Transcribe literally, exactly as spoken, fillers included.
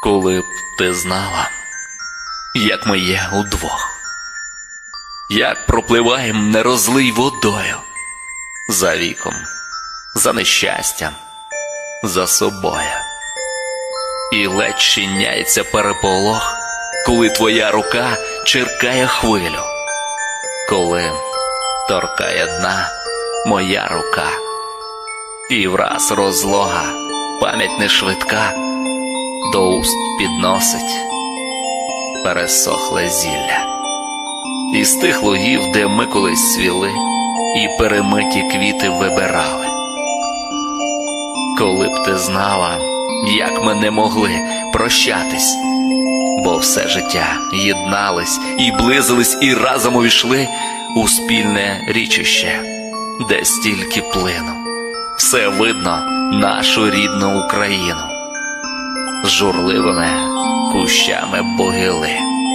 Коли б ти знала, як ми є удвох, як пропливаєм нерозлий водою, за віком, за нещастям, за собою. І ледь чиняється переполох, коли твоя рука черкає хвилю, коли торкає дна моя рука, і враз розлога, пам'ять не швидка, до уст підносить пересохле зілля. Із тих лугів, де ми колись свіли і перемиті квіти вибирали. Коли б ти знала, як ми не могли прощатись, бо все життя єднались і близились, і разом увійшли у спільне річище, де стільки плину, все видно нашу рідну Україну з журливими кущами могили.